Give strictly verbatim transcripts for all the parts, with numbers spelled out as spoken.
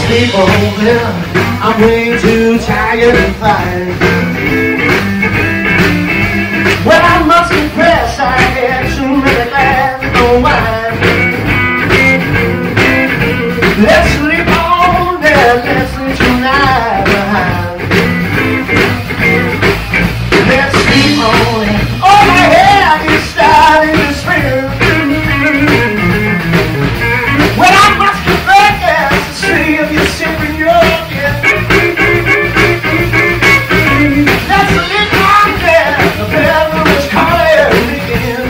sleep over. I'm way too tired to fight. Well, I must confess I had too many glasses of wine. Let's sleep on there, let's sleep tonight behind. Let's sleep on it. Oh, my hair is starting to spin. Well, I must confess to see if you're sipping your beer. Let's sleep on there, the bell is calling again.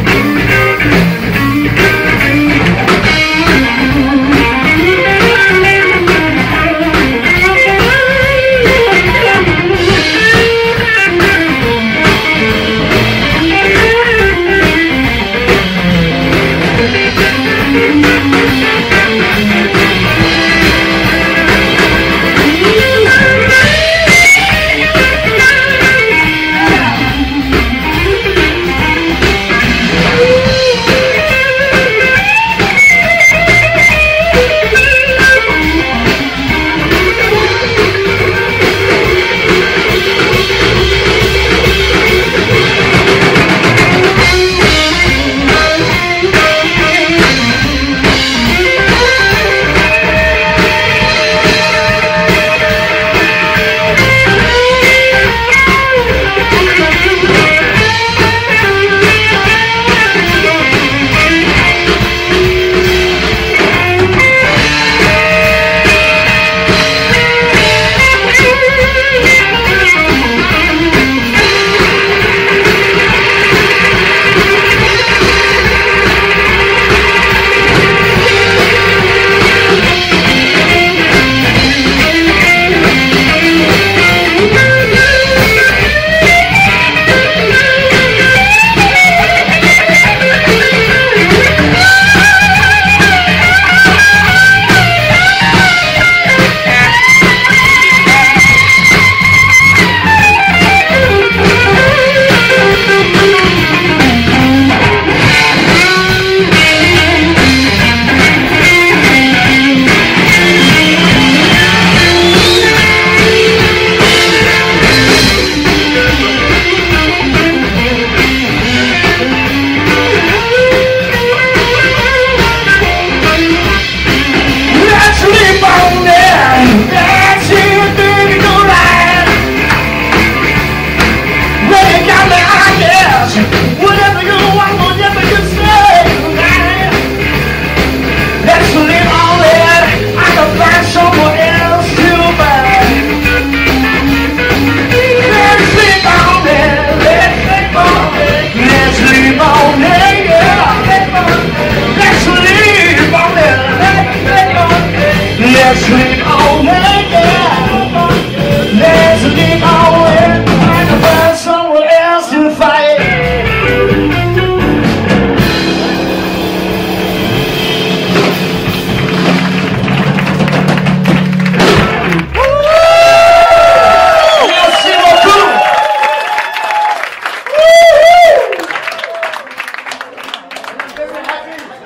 Let's sleep on it, yeah. Let's sleep on it and find somewhere else to fight. Merci beaucoup.